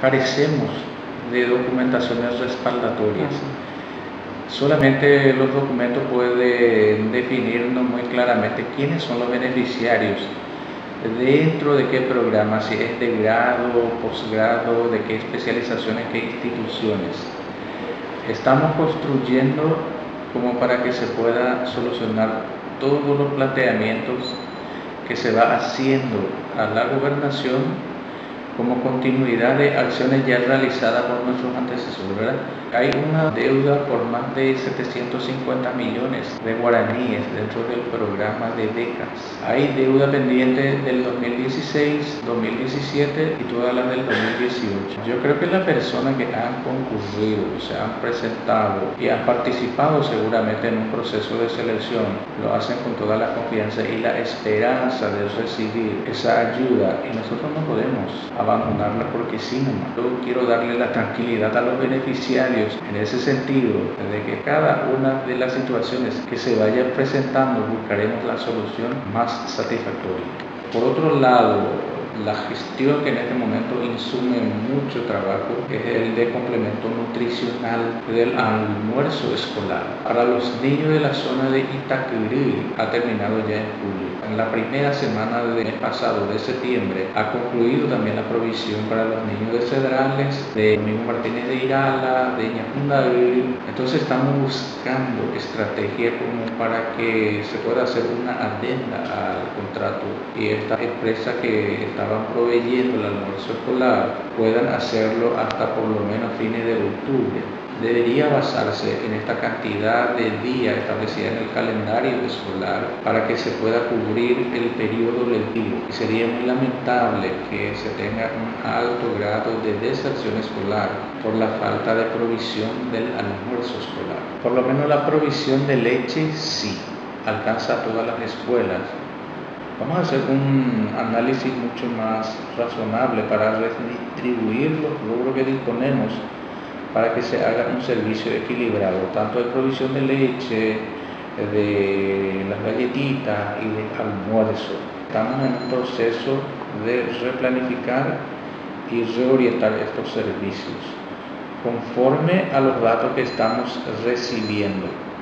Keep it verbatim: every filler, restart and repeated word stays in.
carecemos de documentaciones respaldatorias. Solamente los documentos pueden definirnos muy claramente quiénes son los beneficiarios, dentro de qué programa, si es de grado, posgrado, de qué especializaciones, qué instituciones. Estamos construyendo como para que se pueda solucionar todos los planteamientos que se va haciendo a la gobernación como continuidad de acciones ya realizadas por nuestros antecesores, ¿verdad? Hay una deuda por más de setecientos cincuenta millones de guaraníes dentro del programa de becas. Hay deuda pendiente del dos mil dieciséis, dos mil diecisiete y todas las del dos mil dieciocho. Yo creo que las personas que han concurrido, se han presentado y han participado seguramente en un proceso de selección, lo hacen con toda la confianza y la esperanza de recibir esa ayuda, y nosotros no podemos abandonarla porque sí, nomás. Yo quiero darle la tranquilidad a los beneficiarios en ese sentido, de que cada una de las situaciones que se vayan presentando buscaremos la solución más satisfactoria. Por otro lado, la gestión que en este momento insume mucho trabajo es el de complemento nutricional del almuerzo escolar. Para los niños de la zona de Itacurí ha terminado ya en julio. En la primera semana del mes pasado, de septiembre, ha concluido también la provisión para los niños de Cedrales, de Domingo Martínez de Irala, de Ñacundaví. Entonces estamos buscando estrategia como para que se pueda hacer una adenda al contrato y esta empresa que estaban proveyendo el almuerzo escolar puedan hacerlo hasta por lo menos fines de octubre. Debería basarse en esta cantidad de días establecida en el calendario escolar para que se pueda cubrir el periodo lectivo. Y sería muy lamentable que se tenga un alto grado de deserción escolar por la falta de provisión del almuerzo escolar. Por lo menos la provisión de leche sí alcanza a todas las escuelas. Vamos a hacer un análisis mucho más razonable para redistribuir los rubros que disponemos para que se haga un servicio equilibrado, tanto de provisión de leche, de las galletitas y de almuerzo. Estamos en un proceso de replanificar y reorientar estos servicios conforme a los datos que estamos recibiendo.